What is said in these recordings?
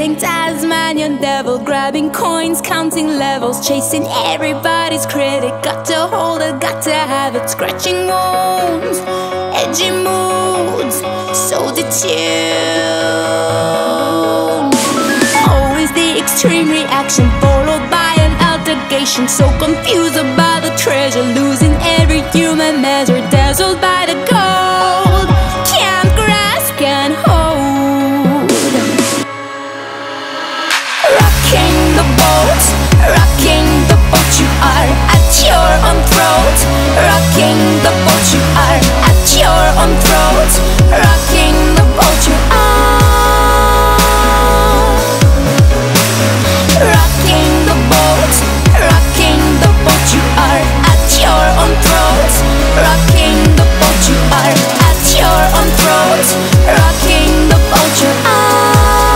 Spitting Tasmanian devil, grabbing coins, counting levels, chasing everybody's critic. Got to hold it, got to have it. Scratching wounds, edgy moods, so detuned. Always the extreme reaction, followed by an altercation. So confused about the treasure, losing every human measure. Dazzled by the gold, can't grasp, can't hold. Rocking the boat, you are at your own throat. Rocking the boat, you are at your own throat. Rocking the boat, you are. Rocking the boat, you are at your own throat. Rocking the boat, you are at your own throat. Rocking the boat, you are.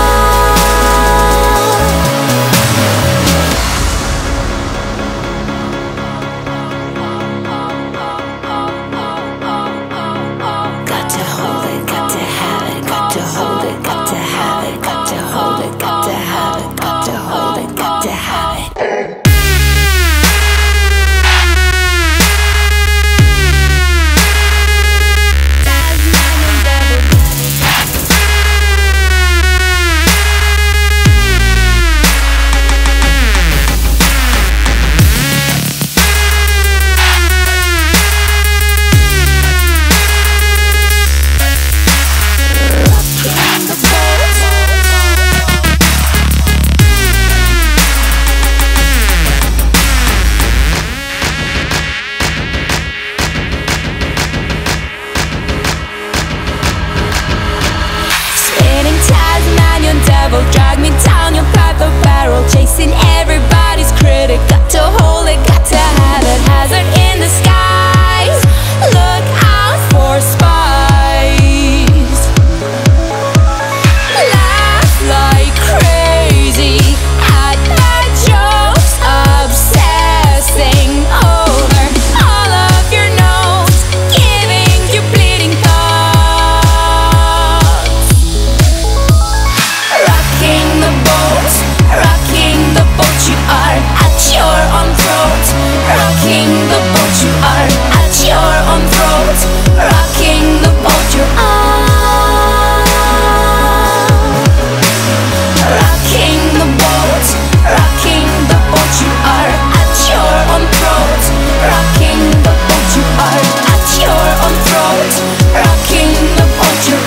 Drag me down your path of barrel, chasing everybody's critic. Got to hold it, got to have it. Hazard in the skies, look out for spies. Laugh like crazy at bad jokes, obsessing over all of your notes, giving you bleeding thoughts. Rocking the boat, you are at your own throat. Rocking the boat, you are at your own throat. Rocking the boat, you are. Rocking the boat, you are at your own throat. Rocking the boat, you are at your own throat. Rocking the boat, you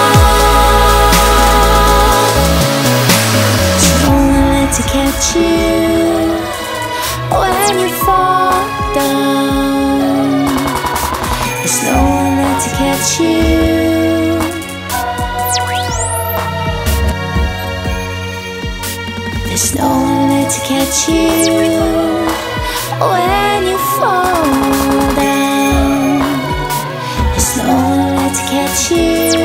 are. To catch you when you fall down. There's no one there to catch you. There's no one there to catch you when you fall down. There's no one there to catch you.